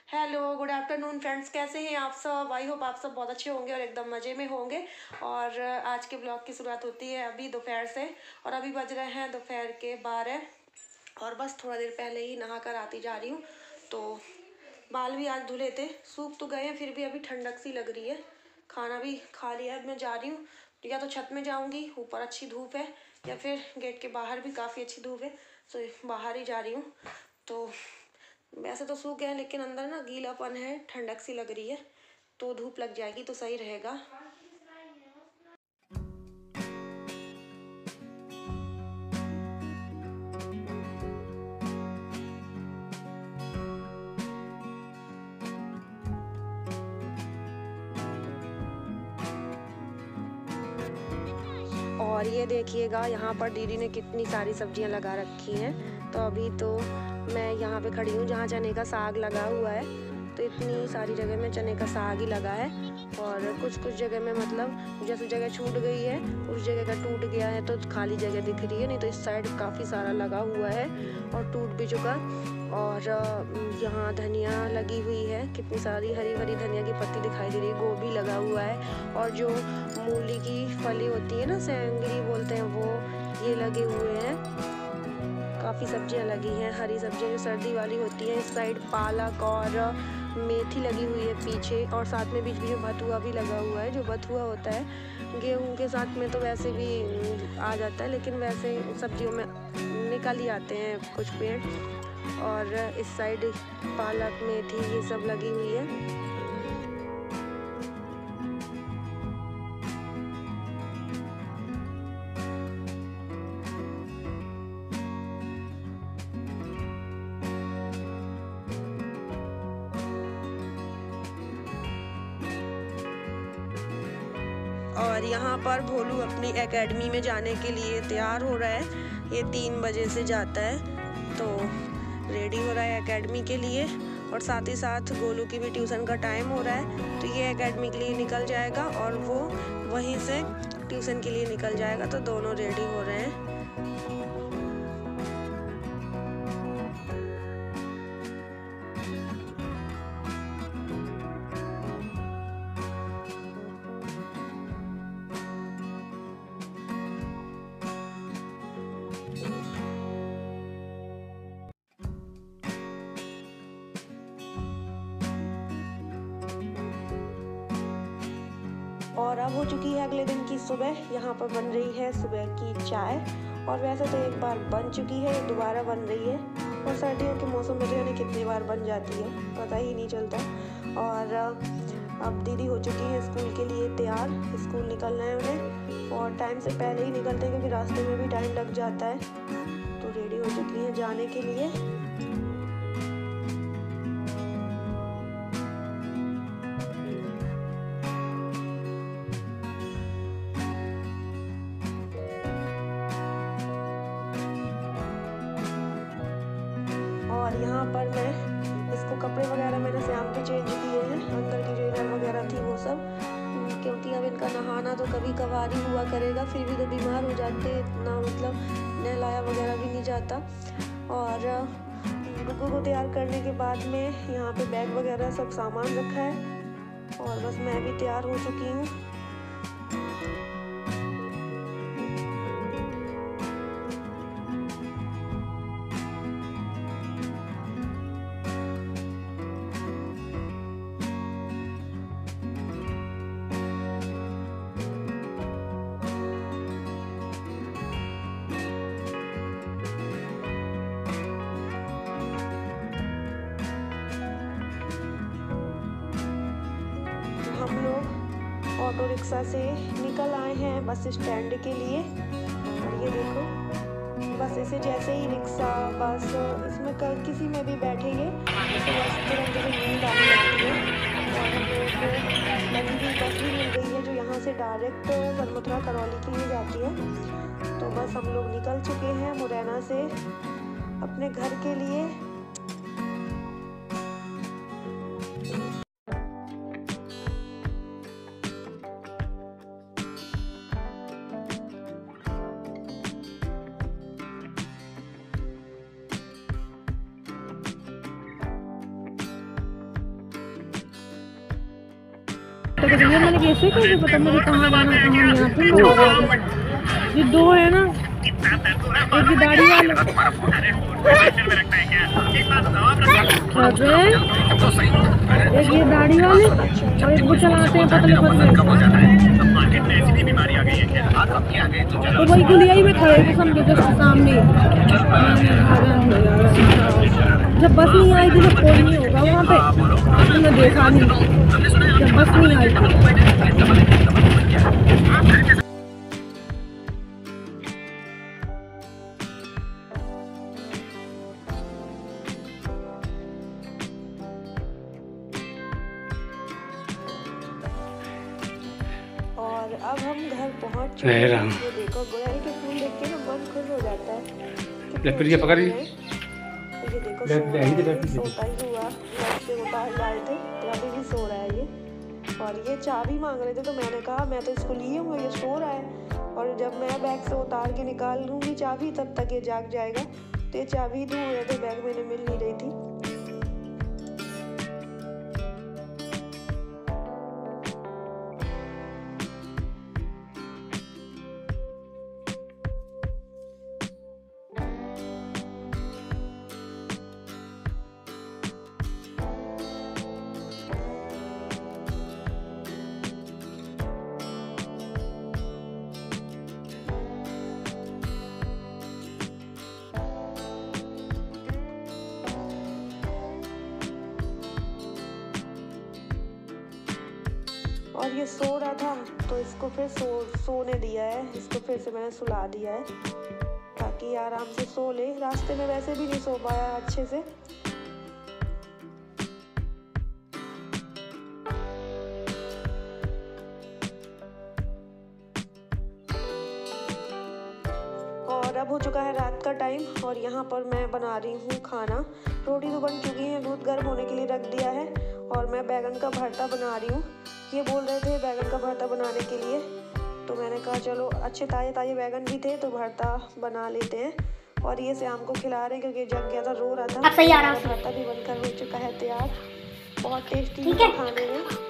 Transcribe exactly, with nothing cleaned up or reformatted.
Hello, good afternoon friends, कैसे हैं आप सब। आई होप आप सब बहुत अच्छे होंगे और एकदम मज़े में होंगे। और आज के ब्लॉग की शुरुआत होती है अभी दोपहर से और अभी बज रहे हैं दोपहर के बारह और बस थोड़ा देर पहले ही नहा कर आती जा रही हूँ। तो बाल भी आज धुले थे, सूख तो गए हैं, फिर भी अभी ठंडक सी लग रही है। खाना भी खा लिया है। मैं जा रही हूँ, या तो छत में जाऊँगी, ऊपर अच्छी धूप है, या फिर गेट के बाहर भी काफ़ी अच्छी धूप है, तो बाहर ही जा रही हूँ। तो वैसे तो सूख गया है लेकिन अंदर ना गीलापन है, ठंडक सी लग रही है, तो धूप लग जाएगी तो सही रहेगा। और ये देखिएगा यहाँ पर दीदी ने कितनी सारी सब्जियाँ लगा रखी हैं। तो अभी तो मैं यहाँ पे खड़ी हूँ जहाँ चने का साग लगा हुआ है। तो इतनी सारी जगह में चने का साग ही लगा है और कुछ कुछ जगह में मतलब जैसे जगह छूट गई है, उस जगह का टूट गया है तो खाली जगह दिख रही है, नहीं तो इस साइड काफ़ी सारा लगा हुआ है और टूट भी चुका। और यहाँ धनिया लगी हुई है, कितनी सारी हरी भरी धनिया की पत्ती दिखाई दे रही है, गोभी लगा हुआ है और जो मूली की फली होती है ना, सेंगरी बोलते हैं, वो ये लगे हुए हैं। काफ़ी सब्जियां लगी हैं, हरी सब्जियां जो सर्दी वाली होती है। इस साइड पालक और मेथी लगी हुई है पीछे, और साथ में बीच बीच में बथुआ भी लगा हुआ है। जो बथुआ होता है गेहूं के साथ में तो वैसे भी आ जाता है, लेकिन वैसे सब्जियों में निकल ही आते हैं कुछ पेड़। और इस साइड पालक मेथी ये सब लगी हुई है। और यहाँ पर भोलू अपनी एकेडमी में जाने के लिए तैयार हो रहा है। ये तीन बजे से जाता है, तो रेडी हो रहा है एकेडमी के लिए। और साथ ही साथ गोलू की भी ट्यूशन का टाइम हो रहा है, तो ये एकेडमी के लिए निकल जाएगा और वो वहीं से ट्यूशन के लिए निकल जाएगा। तो दोनों रेडी हो रहे हैं। और अब हो चुकी है अगले दिन की सुबह। यहाँ पर बन रही है सुबह की चाय, और वैसे तो एक बार बन चुकी है, दोबारा बन रही है। और सर्दियों के मौसम में तो यानी कितनी बार बन जाती है पता ही नहीं चलता। और अब दीदी हो चुकी है स्कूल के लिए तैयार, स्कूल निकलना है उन्हें, और टाइम से पहले ही निकलते हैं क्योंकि रास्ते में भी टाइम लग जाता है। तो रेडी हो चुकी हैं जाने के लिए। और यहाँ पर मैं इसको कपड़े वगैरह मैंने शाम के चेंज किए हैं, अंदर की जो इनर वगैरह थी वो सब, क्योंकि अब इनका नहाना तो कभी कभार ही हुआ करेगा, फिर भी तो बीमार हो जाते, इतना मतलब नहलाया वगैरह भी नहीं जाता। और गुग्गू को तैयार करने के बाद में यहाँ पे बैग वगैरह सब सामान रखा है और बस मैं भी तैयार हो चुकी हूँ। हम लोग ऑटो रिक्शा से निकल आए हैं बस स्टैंड के लिए। और ये देखो, बस ऐसे जैसे ही रिक्शा बस इसमें कर किसी में भी बैठेंगे तो बस तुरंत जैसे नींद आने लगती है। और हम लोग को लगी हुई बस भी मिल गई है जो यहाँ से डायरेक्ट वनमथुरा करौली के लिए जाती है। तो बस हम लोग निकल चुके हैं मुरैना से अपने घर के लिए। को चाहिए। मैंने कैसे कैसे पता मुझे कहाँ जाना कहाँ यहाँ पे ये दो है ना, एक ही दाढ़ी वाले एक ये दाढ़ी वाले और एक वो चलाते हैं पतले पतले, तो वही गुलियाई में खड़े थे समझो जस्ट सामने। जब बस नहीं आई थी तो कोई नहीं होगा वहाँ पे, मैंने देखा नहीं जब बस नहीं आई थी। और अब हम घर पहुंच चुके हैं। ये देखो गुड़हल के फूल देख के ना मन खुश हो जाता है। ये पकड़ ये देखो सोता ही हुआ, से उतार डाले थे तो अभी भी सो रहा है ये। और ये चाबी मांग रहे थे तो मैंने कहा मैं तो इसको लिए हूँ, ये सो रहा है। और जब मैं बैग से उतार के निकाल लूँगी चाबी तब तक ये जाग जाएगा। तो ये चाबी ढूंढ रहे थे, बैग मैंने मिल नहीं रही थी। और ये सो रहा था तो इसको फिर सो सोने दिया है, इसको फिर से मैंने सुला दिया है ताकि आराम से सो ले। रास्ते में वैसे भी नहीं सो पाया अच्छे से। और अब हो चुका है रात का टाइम और यहाँ पर मैं बना रही हूँ खाना। रोटी तो बन चुकी है, दूध गर्म होने के लिए रख दिया है और मैं बैगन का भरता बना रही हूँ। ये बोल रहे थे बैगन का भरता बनाने के लिए, तो मैंने कहा चलो अच्छे ताजे ताजे बैगन भी थे तो भरता बना लेते हैं। और ये श्याम को खिला रहे हैं क्योंकि जग गया था, रो रहा था। अब सही आ रहा है। भरता भी बनकर हो चुका है तैयार, बहुत टेस्टी है खाने में।